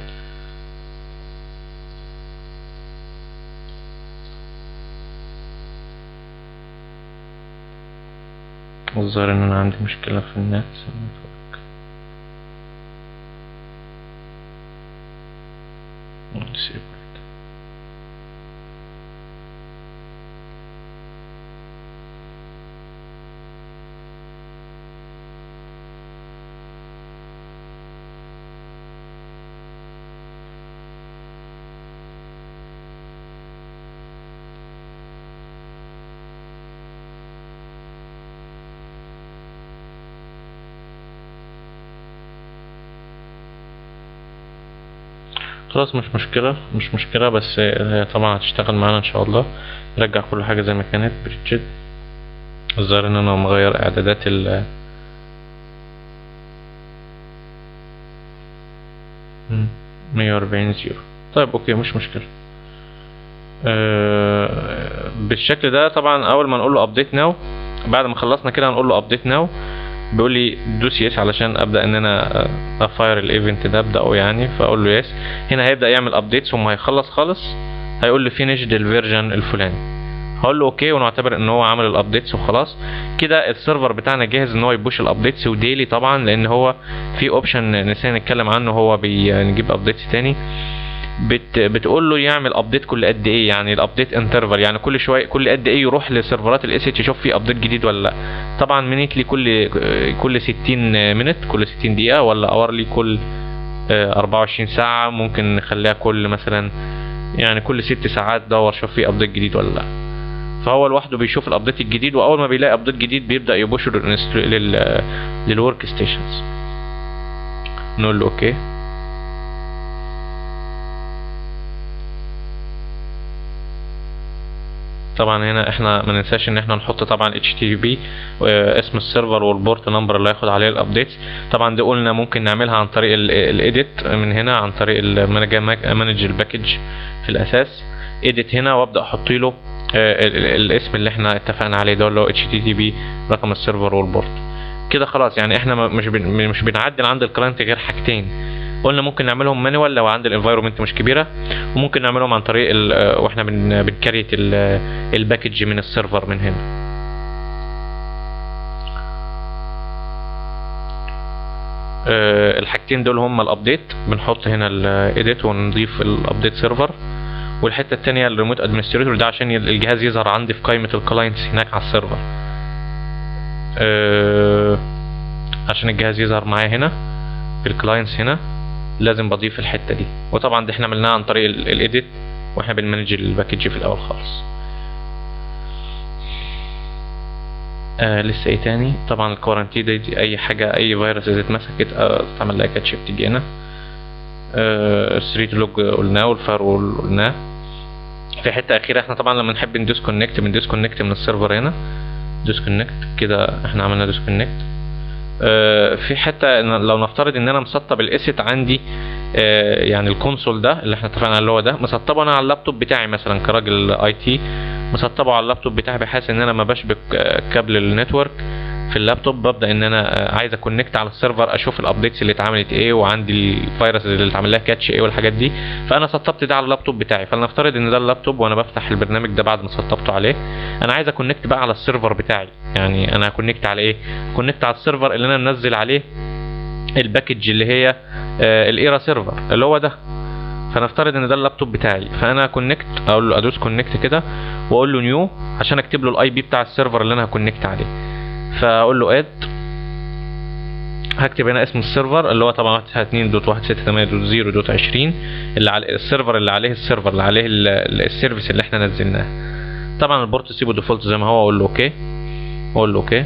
الظاهر ان انا عندي مشكلة في النت. خلاص مش مشكلة مش مشكلة بس هي طبعا هتشتغل معانا ان شاء الله. نرجع كل حاجة زي ما كانت بريتشد. الظاهر ان انا مغير اعدادات ال مية واربعين زيرو. طيب اوكي مش مشكلة. أه بالشكل ده طبعا اول ما نقول له ابديت ناو، بعد ما خلصنا كده هنقول له ابديت ناو، بيقول لي دوس يس علشان ابدا ان انا افاير الايفنت ده ابداه يعني، فاقول له يس. هنا هيبدا يعمل ابديتس ثم هيخلص خالص هيقول لي فينيشد الفيرجن الفلاني، هقول له اوكي ونعتبر ان هو عمل الابديتس وخلاص. كده السيرفر بتاعنا جاهز ان هو يبوش الابديتس وديلي طبعا، لان هو في اوبشن نسينا نتكلم عنه، هو بنجيب ابديتس تاني بت بتقول له يعمل ابديت كل قد ايه، يعني الابديت انترفال، يعني كل شويه كل قد ايه يروح لسيرفرات الاس اتش يشوف في ابديت جديد ولا لا. طبعا مينيتلي كل كل ستين مينت، كل ستين دقيقه، ولا اورلي كل اربعة وعشرين ساعه. ممكن نخليها كل مثلا يعني كل ست ساعات دور شوف في ابديت جديد ولا لا. فهو لوحده بيشوف الابديت الجديد، واول ما بيلاقي ابديت جديد بيبدا يبوش لل للورك ستيشنز. نقول له اوكي. طبعا هنا احنا ما ننساش ان احنا نحط طبعا اتش تي بي اسم السيرفر والبورت نمبر اللي هياخد عليه الابديتس. طبعا دي قلنا ممكن نعملها عن طريق الايديت من هنا، عن طريق المانج الباكج في الاساس ايديت هنا، وابدا احط له الاسم اللي احنا اتفقنا عليه ده اللي هو اتش تي تي بي رقم السيرفر والبورت. كده خلاص يعني احنا مش بن مش بنعدل عند الكلاينت غير حاجتين. قلنا ممكن نعملهم مانوال لو عند الانفايرمنت مش كبيره، وممكن نعملهم عن طريق واحنا بن بنكريت الباكج من السيرفر من هنا. أه الحاجتين دول هما الابديت، بنحط هنا الايديت ونضيف الابديت سيرفر، والحته الثانيه الريموت ادمنستريتور ده عشان الجهاز يظهر عندي في قائمه الكلاينتس هناك على السيرفر. أه عشان الجهاز يظهر معايا هنا في الكلاينتس هنا لازم بضيف الحته دي، وطبعا دي احنا عملناها عن طريق الايديت واحنا بنمانج الباكج في الاول خالص. آه لسه ايه تاني؟ طبعا الكورنتين دي, دي اي حاجه، اي فيروس اذا اتمسكت آه تعمل لها كاتش بتيجي هنا. آه الثريد لوج قلناه، والفايرول قلناه. في حته اخيره احنا طبعا لما نحب نديسكونكت بنديسكونكت من السيرفر هنا ديسكونكت كده، احنا عملنا ديسكونكت. آه في حته لو نفترض ان انا مسطب الاسيت عندي، آه يعني الكونسول ده اللي احنا اتفقنا اللي هو ده مسطبه انا على اللابتوب بتاعي مثلا كراجل اي تي، مسطبه على اللابتوب بتاعي بحيث ان انا ما بشبك كابل النتورك في اللابتوب، ببدا ان انا عايز اكونكت على السيرفر اشوف الابديتس اللي اتعملت ايه، وعندي الفيروس اللي اتعمل لها كاتش ايه والحاجات دي. فانا سطبت ده على اللابتوب بتاعي، فلنفترض ان ده اللابتوب وانا بفتح البرنامج ده بعد ما سطبته عليه، انا عايز اكونكت بقى على السيرفر بتاعي. يعني انا هكونكت على ايه؟ كونكت على السيرفر اللي انا منزل عليه الباكج اللي هي آه الايرا سيرفر اللي هو ده. فنفترض ان ده اللابتوب بتاعي، فانا كونكت اقول له ادوس كونكت كده واقول له نيو عشان اكتب له الاي بي بتاع السيرفر اللي انا هكونكت عليه. فاقول له اد، هكتب هنا اسم السيرفر اللي هو طبعا واحد تسعة اتنين دوت واحد ستة تمانية دوت زيرو دوت عشرين اللي على السيرفر اللي عليه السيرفر اللي عليه السيرفيس اللي احنا نزلناه. طبعا البورت سيبه ديفولت زي ما هو، اقول له اوكي، اقول له اوكي.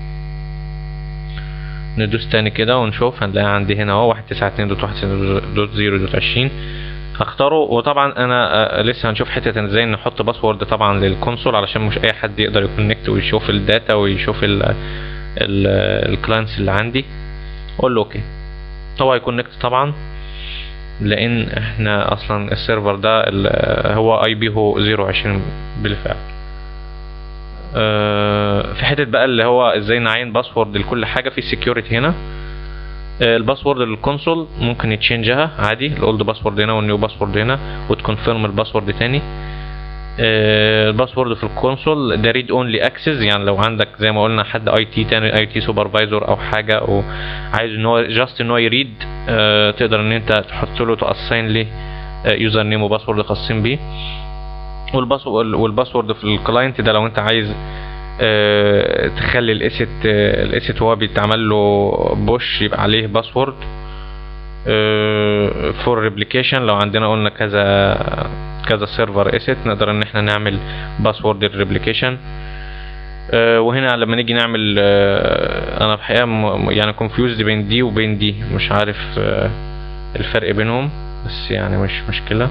ندوس تاني كده ونشوف، هنلاقي عندي هنا اهو واحد تسعة اتنين دوت واحد ستة دوت زيرو دوت عشرين هختاره. وطبعا انا لسه هنشوف حته ازاي نحط باسورد طبعا للكونسول علشان مش اي حد يقدر يكونكت ويشوف الداتا ويشوف الكلاينتس اللي عندي. اقول له اوكي، هو هيكونكت طبعا لان احنا اصلا السيرفر ده هو اي بي هو صفر عشرين بالفعل. أه في حته بقى اللي هو ازاي نعين باسورد لكل حاجه في السكيورتي هنا. أه الباسورد للكونسول ممكن يتشينجها عادي، الاولد باسورد هنا والنيو باسورد هنا، وتكونفيرم الباسورد تاني. آه، الباسورد في الكونسول ده ريد اونلي اكسس، يعني لو عندك زي ما قلنا حد اي تي تاني، اي تي سوبرفايزر او حاجه، او عايز ان هو جاست ان هو يريد، آه، تقدر ان انت تحط له تاساين ليه يوزر نيم وباسورد خاصين بيه. والباسورد والباسورد في الكلاينت ده لو انت عايز اه تخلي الاسيت اه الاسيت وهو بيتعمل له بوش يبقى عليه باسورد. فور ريبليكيشن لو عندنا قلنا كذا كذا سيرفر اسيت نقدر ان احنا نعمل باسورد الريبليكيشن. اه وهنا لما نيجي نعمل اه انا الحقيقه يعني كونفيوزد بين دي وبين دي، مش عارف اه الفرق بينهم، بس يعني مش مشكله.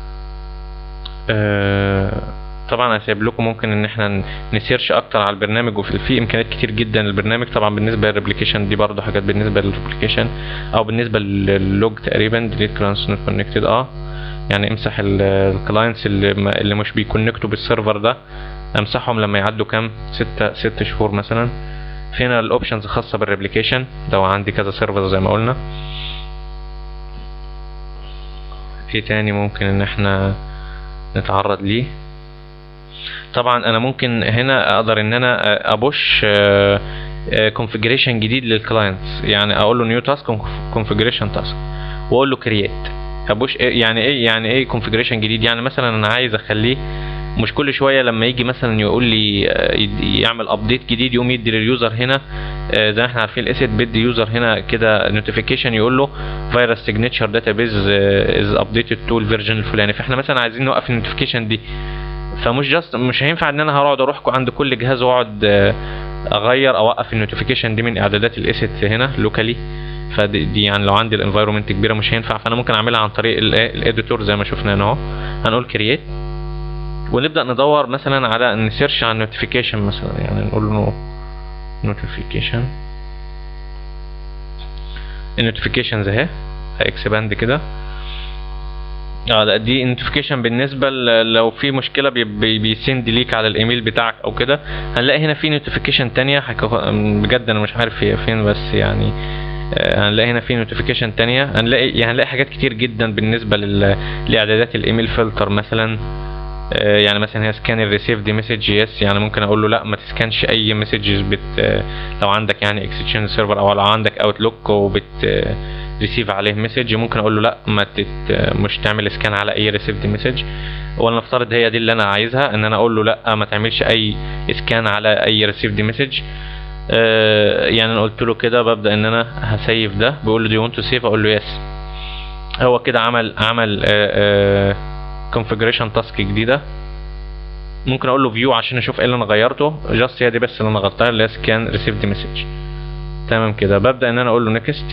آه طبعا انا سايب لكم ممكن ان احنا نسيرش اكتر على البرنامج، وفي في امكانيات كتير جدا للبرنامج. طبعا بالنسبه للريبليكيشن دي برضه حاجات بالنسبه للريبليكيشن، او بالنسبه لللوج تقريبا ديليت كلاينتس نوت كونكتد، اه يعني امسح الكلاينتس اللي اللي مش بيكونكتوا بالسيرفر ده، امسحهم لما يعدوا كام ستة ست شهور مثلا. فينا الاوبشنز الخاصه بالريبليكيشن لو عندي كذا سيرفر زي ما قلنا. في تاني ممكن ان احنا نتعرض ليه. طبعا انا ممكن هنا اقدر ان انا ابوش كونفيجريشن جديد للكلاينتس، يعني اقول له نيو تاسك كونفيجريشن تاسك واقول له كرييت. ابوش يعني ايه يعني ايه كونفيجريشن جديد؟ يعني مثلا انا عايز اخليه مش كل شويه لما يجي مثلا يقول لي يعمل ابديت جديد يقوم يدي لليوزر هنا، زي ما احنا عارفين الاسيت بيدي يوزر هنا كده نوتيفيكيشن يقول له فيروس سيجنتشر داتابيز از ابديتد تو الفيرجن الفلاني. فاحنا مثلا عايزين نوقف النوتيفيكيشن دي، فمش جاست مش هينفع ان انا هقعد اروح عند كل جهاز واقعد اغير اوقف النوتيفيكيشن دي من اعدادات الاسيت هنا لوكالي. فدي يعني لو عندي الانفايرمنت كبيره مش هينفع، فانا ممكن اعملها عن طريق الاديتور زي ما شفنا هنا اهو. هنقول كرييت ونبدا ندور مثلا على نسيرش عن نوتيفيكيشن مثلا، يعني نقول له نوتيفيكيشن. النوتيفيكيشنز اهي اكسباند كده. اه دي نوتيفيكيشن بالنسبه لو في مشكله بي بيسند ليك على الايميل بتاعك او كده. هنلاقي هنا في نوتيفيكيشن تانية بجد انا مش عارف هي فين، بس يعني آه هنلاقي هنا في نوتيفيكيشن تانية. هنلاقي يعني هنلاقي حاجات كتير جدا بالنسبه لاعدادات الايميل فلتر مثلا. آه يعني مثلا هي سكان الريسيفد مسج يس، يعني ممكن اقول له لا ما تسكانش اي مسجز بت آه لو عندك يعني اكستشينج سيرفر او لو عندك اوتلوك وبت آه ريسيف عليه مسج، ممكن اقول له لا ما تت مش تعمل سكان على اي ريسيفد مسج. ولنفترض هي دي اللي انا عايزها، ان انا اقول له لا ما تعملش اي سكان على اي ريسيفد مسج. آه يعني انا قلت له كده ببدا ان انا هسيف ده، بيقول له دو يو ونت تو سيف، اقول له يس. هو كده عمل عمل كونفيجريشن تاسك جديده. ممكن اقول له فيو عشان اشوف ايه اللي انا غيرته، جاست هي دي بس اللي انا غيرتها اللي هي سكان ريسيفد مسج. تمام كده ببدا ان انا اقول له نيكست.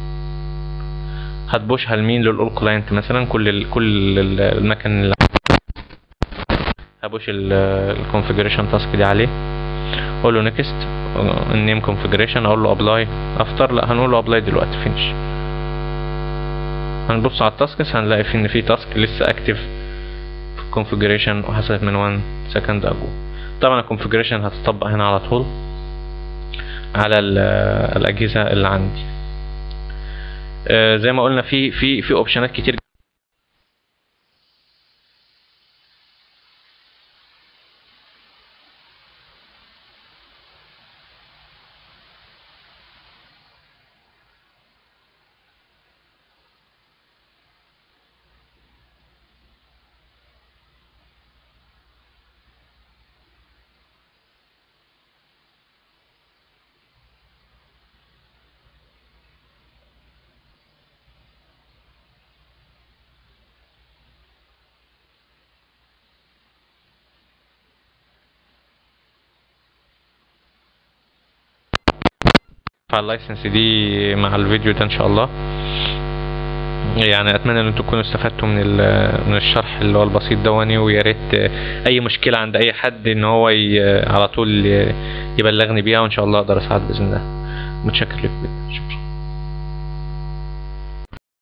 هتبوشها لمين؟ للاول كلاينت مثلا، كل ال كل ال المكان اللي هبوش الكونفيجريشن تاسك دي عليه. اقول له نيكست النيم كونفيجريشن، اقول له ابلاي افتر، لا هنقول له ابلاي دلوقتي فينش. هنبص على التاسكس هنلاقي في ان في تاسك لسه اكتف في الكونفيجريشن وحصلت من واحد سكند اجو. طبعا الكونفيجريشن هتطبق هنا على طول على الاجهزه اللي عندي. آه زي ما قلنا في في في اوبشنات كتير. على اللايسنس دي مع الفيديو ده ان شاء الله. يعني اتمنى ان انتم تكونوا استفدتوا من من الشرح اللي هو البسيط دواني، ويا ريت اي مشكله عند اي حد ان هو على طول يبلغني بيها، وان شاء الله اقدر اساعد باذن الله. متشكر لكم جدا، شكرا.